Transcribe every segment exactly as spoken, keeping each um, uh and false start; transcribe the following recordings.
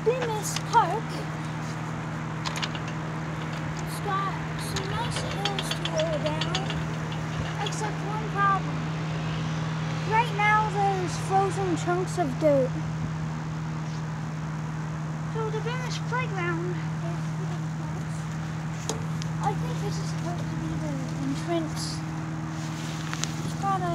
Bemis Park. It's got some nice hills to roll down, except one problem. Right now there's frozen chunks of dirt. So the Bemis playground is I think this is supposed to be the entrance. It's got a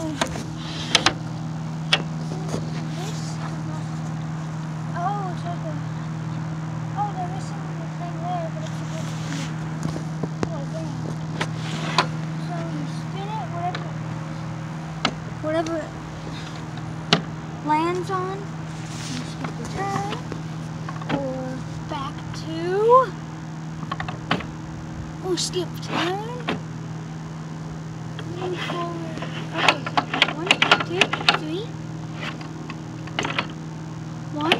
this is not oh it's like a oh they're missing the thing there, but it's supposed to be oh damn. So you spin it, whatever whatever it lands on, you skip the turn. Or back two. Oh, skip turn. Move forward. Okay, so one, two, three. One.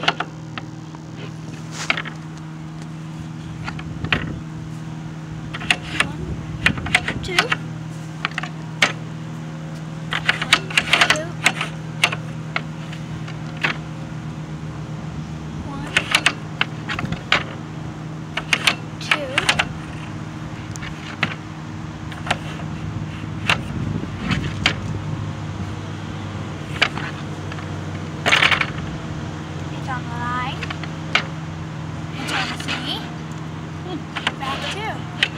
One, two. On the line. It's on the three. Back two.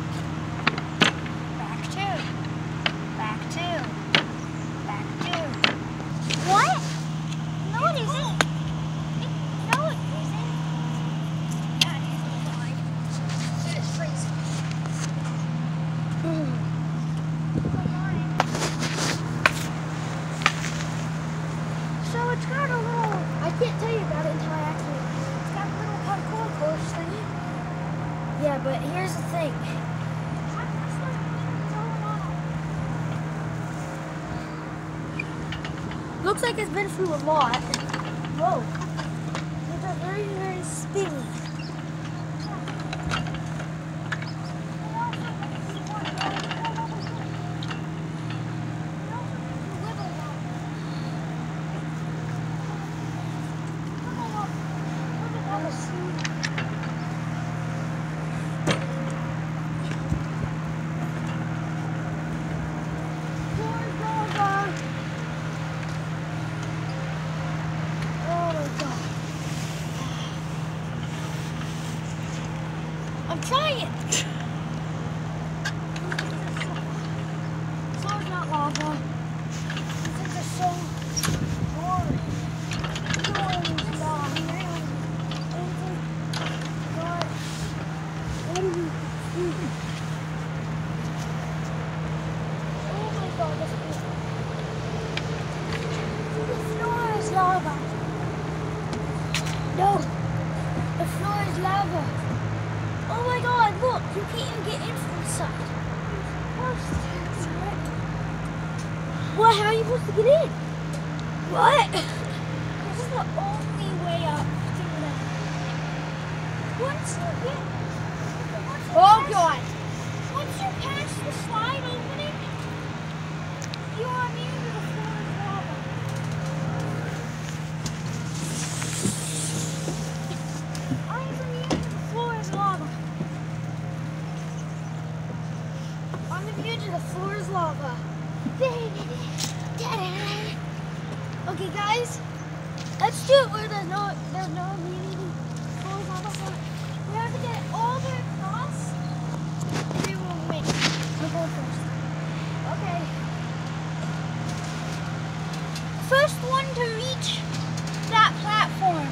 Back two. Back two. Back two. What? No, it isn't. No, it isn't. Yeah, it is on the line. It is freezing. Mm. So it's got a little, I can't tell you about it until I actually, it's got a little parkour course thingy. Yeah, but here's the thing. Looks like it's been through a lot. Whoa. It's a very, very spinny. I'm trying. So it's not lava. This is just so boring. Boring stuff. What? What are we doing? Oh my god, this is the floor is lava. No, the floor is lava. Oh my god, look, you can't even get in from the side. What? How are you supposed to get in? What? This is the only way up to that. Once you get... Once you oh pass, god! Once you pass the slide opening, you are immune to the floor of lava. I'm immune to the floor of lava. I'm immune to the floor is lava. Okay, guys, let's do it where there's no there's no immunity. Floor is lava. We have to get it all the way across. We will win. We'll go first. Okay. First one to reach that platform.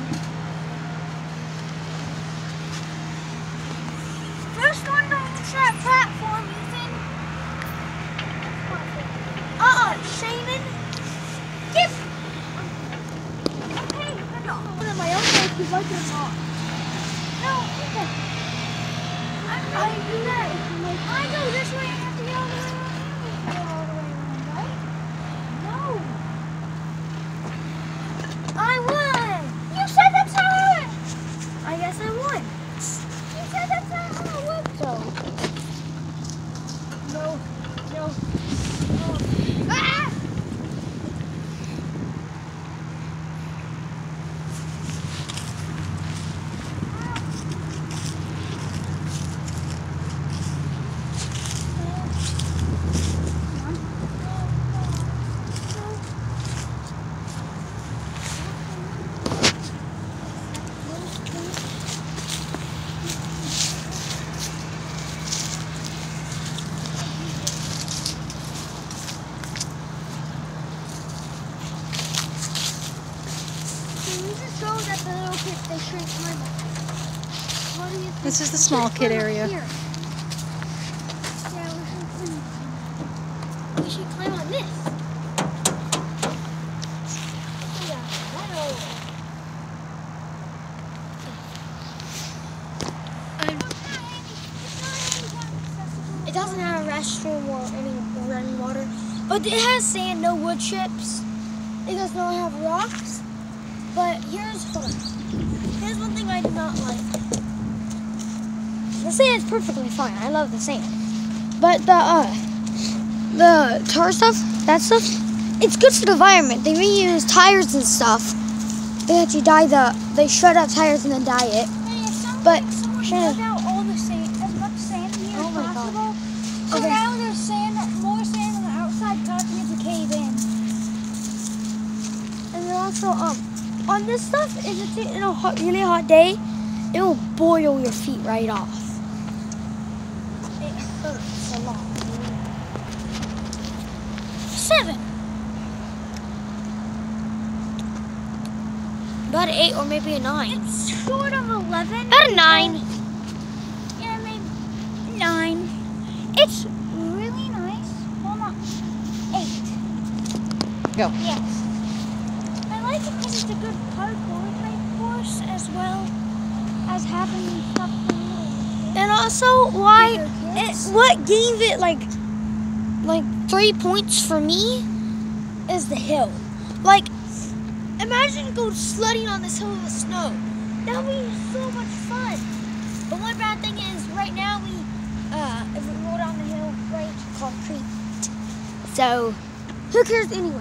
First one to reach that platform, Ethan. Uh-uh, Shaman. Give. Okay, no. I'm my own way, because I can not. No, Ethan. I'm I do that. I go this way and have to go all the way around. Go all the way around, right? No. I won. You said that's how I won. I guess I won. You said that's how I won. So. No. No. No. Ah! we just go that the little kids, they shouldn't climb up. What do you think? This is the small kid area. Here. Yeah, we should climb on this. Yeah, it doesn't have a restroom or any running water, but it has sand, no wood chips. It does not have rocks. But here's hold on. Here's one thing I do not like. The sand is perfectly fine. I love the sand. But the uh, the tar stuff, that stuff, it's good for the environment. They reuse tires and stuff. They actually dye the, they shred out tires and then dye it. Hey, if someone, but someone shred out all the sand, as much sand in here oh as possible. God. So okay. Now there's sand, more sand on the outside, causing it to cave in. And then also, um, on this stuff, if it's in a hot, really hot day, it will boil your feet right off. It hurts a lot. Seven. About an eight or maybe a nine. It's short of eleven. About a nine. Yeah, maybe nine. It's really nice. Well, not eight. Go. Yes. I like it because it's a good parkour type course as well as having stuff for you. And also, why? It, what gave it like like three points for me is the hill. Like, imagine going sledding on this hill of snow. That would be so much fun. But one bad thing is, right now we, uh, if we roll down the hill, right, it's concrete. So, who cares anyway?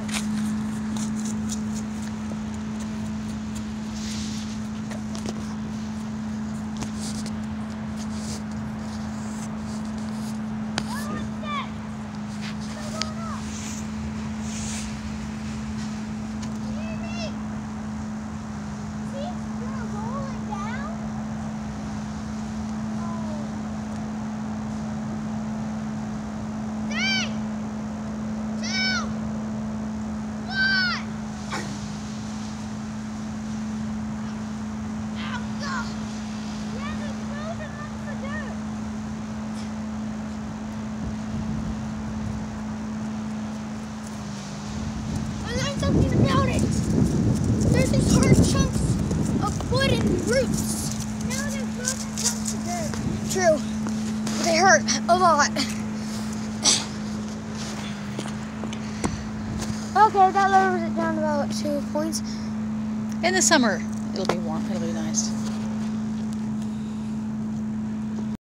Something about it. There's these hard chunks of wood and roots. No, there's frozen chunks of dirt. True. They hurt a lot. Okay, that lowers it down to about two points. In the summer, it'll be warm. It'll be nice.